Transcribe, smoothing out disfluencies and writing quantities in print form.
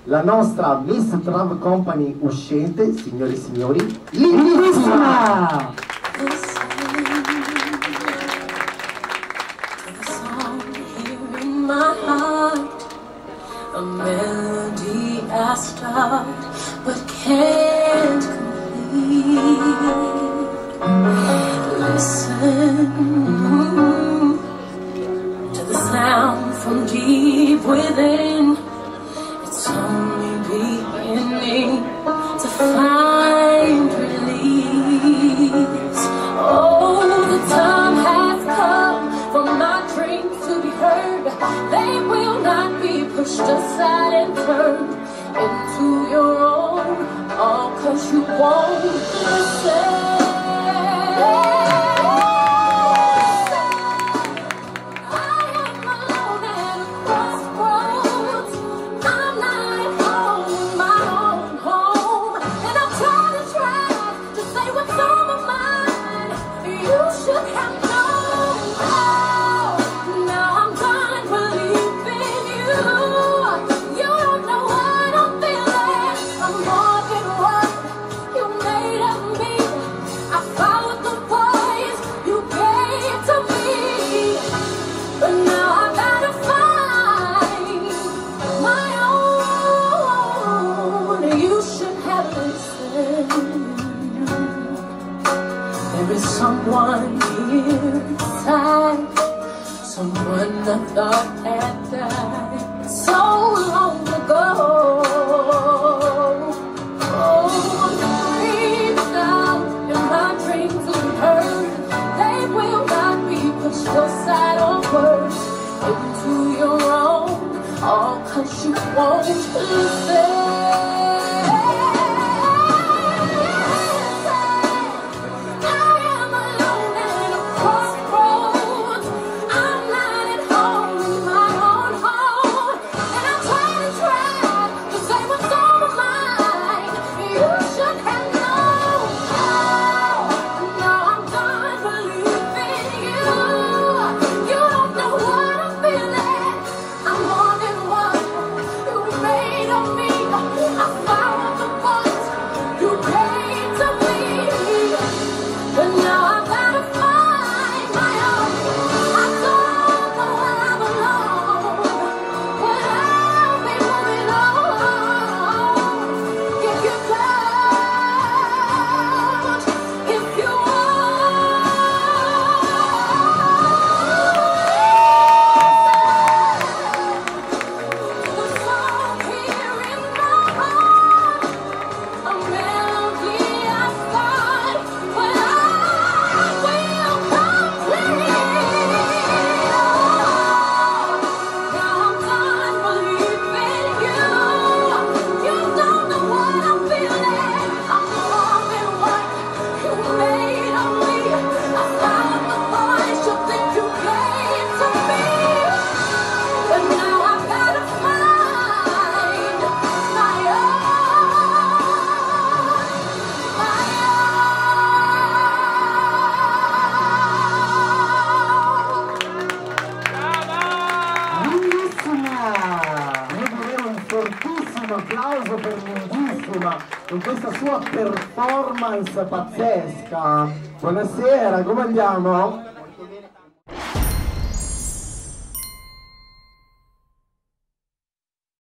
la nostra Miss Trav Company uscente, signore e signori, Lindissima! A melody I start but can't complete. Listen to the sound from deep within. It's only beginning to find release. Oh, the time has come for my dreams to be heard. They will not be pushed aside and turned into your own, all 'cause you won't listen. There is someone here inside, someone I thought had died so long ago. Oh, deep down in my dreams will be heard. They will not be pushed aside or words into your own, all 'cause you won't listen. Un applauso per Lindissima in questa sua performance pazzesca. Buonasera, come andiamo?